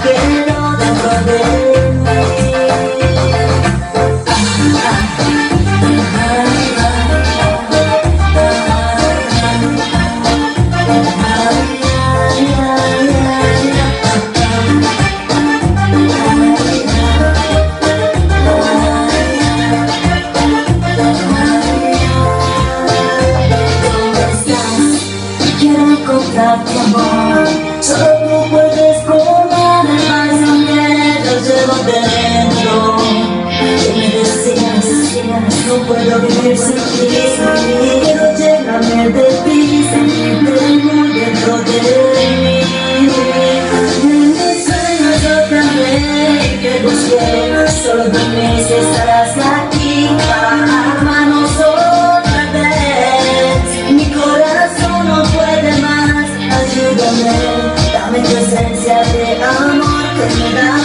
quiero dentro de mí. Encontrarte amor, solo tú puedes colmar el vacío que yo llevo dentro. Que me deseas, no puedo vivir sin ti, quiero llenarme de ti, sentirte muy dentro de mí. En mis sueños yo también te busqué, solo dime si estarás aquí para amarnos otra vez. Mi corazón no puede más. Ayúdame, dame tu esencia de amor que me da.